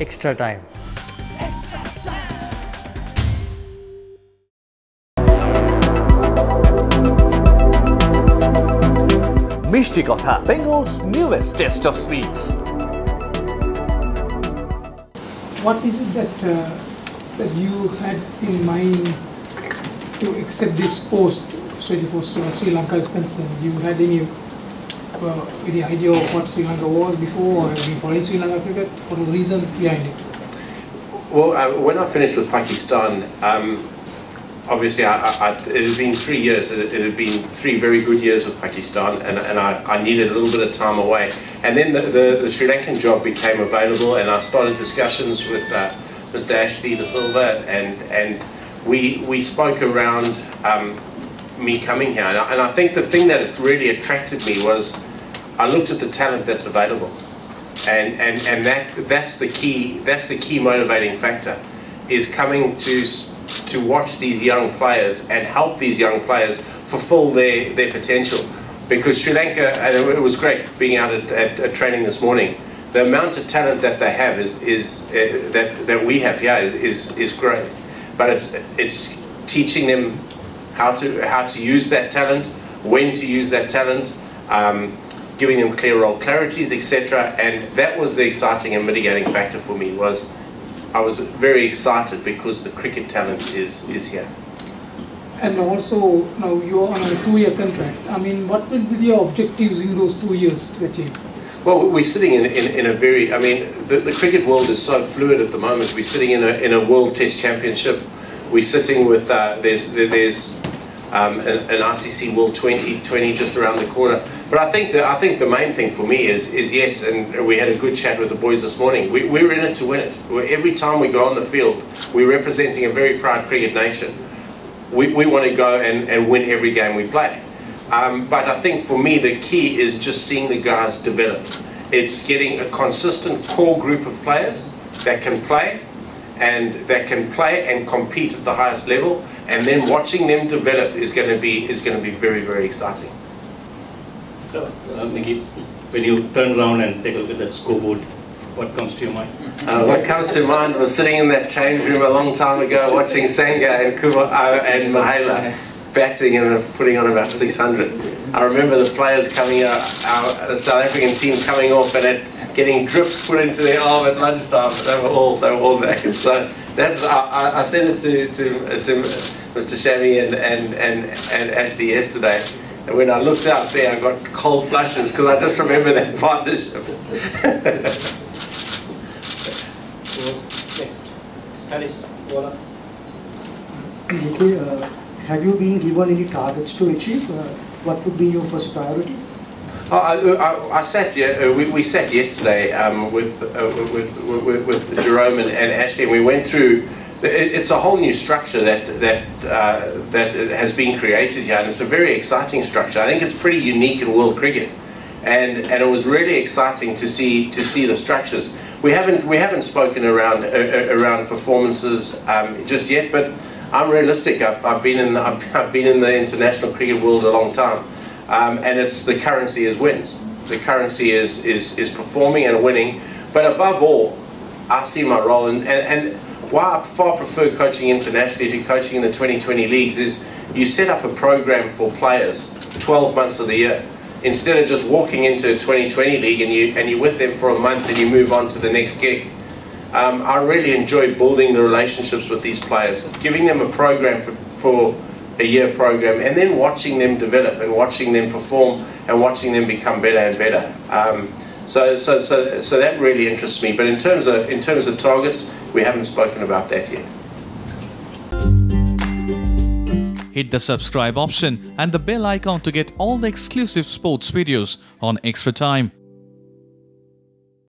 extra time. Mishti Kotha, Bengal's newest taste of sweets. What is it that you had in mind to accept this post, especially for Sri Lanka is concerned? You had any idea of what Sri Lanka was before, or have you followed Sri Lanka cricket? What was the reason behind it? Well, when I finished with Pakistan, obviously it had been 3 years. It had been 3 very good years with Pakistan, and I needed a little bit of time away. And then the Sri Lankan job became available, and I started discussions with Mr. Ashley De Silva, and we spoke around me coming here. And I think the thing that really attracted me was I looked at the talent that's available, and that's the key motivating factor, is coming to watch these young players and help these young players fulfill their potential. Because Sri Lanka, and it was great being out at training this morning, the amount of talent that they have that we have here is great. But it's teaching them how to use that talent, when to use that talent, giving them clear role clarities, etc. And that was the exciting and mitigating factor for me. I was very excited because the cricket talent is here. And also, now you're on a 2-year contract. I mean, what will be your objectives in those 2 years to achieve? Well, we're sitting in a very, I mean, the cricket world is so fluid at the moment. We're sitting in a World Test Championship. We're sitting with, there's an ICC World 2020 just around the corner. But I think the main thing for me is yes, and we had a good chat with the boys this morning. We're in it to win it. Every time we go on the field, we're representing a very proud cricket nation. We want to go and win every game we play. But I think for me the key is just seeing the guys develop. It's getting a consistent core group of players that can play and compete at the highest level, and then watching them develop is going to be very, very exciting. Nikki, when you turn around and take a look at that scoreboard, what comes to your mind? What comes to mind was sitting in that change room a long time ago, watching Sanga and and Mahela batting and putting on about 600. I remember the players coming out, the South African team coming off and getting drips put into their arm at lunchtime. They were all back. And so that's I sent it to Mr. Shami and Ashley yesterday. And when I looked out there, I got cold flushes because I just remember that partnership. Next, Alice, Vola. Nikki, have you been given any targets to achieve? What would be your first priority? I sat. We sat yesterday with Jerome and Ashley, and we went through. It's a whole new structure that has been created here, and it's a very exciting structure. I think it's pretty unique in world cricket, and it was really exciting to see the structures. We haven't spoken around performances just yet, but I'm realistic. I've been in the international cricket world a long time, and it's the currency is wins. The currency is performing and winning, but above all, I see my role and why I far prefer coaching internationally to coaching in the 2020 leagues is you set up a program for players 12 months of the year. Instead of just walking into a 2020 league and you're with them for a month and you move on to the next gig. I really enjoy building the relationships with these players, giving them a program for a year program, and then watching them develop and watching them perform and watching them become better and better. So that really interests me. But in terms of targets, we haven't spoken about that yet. Hit the subscribe option and the bell icon to get all the exclusive sports videos on Extra Time.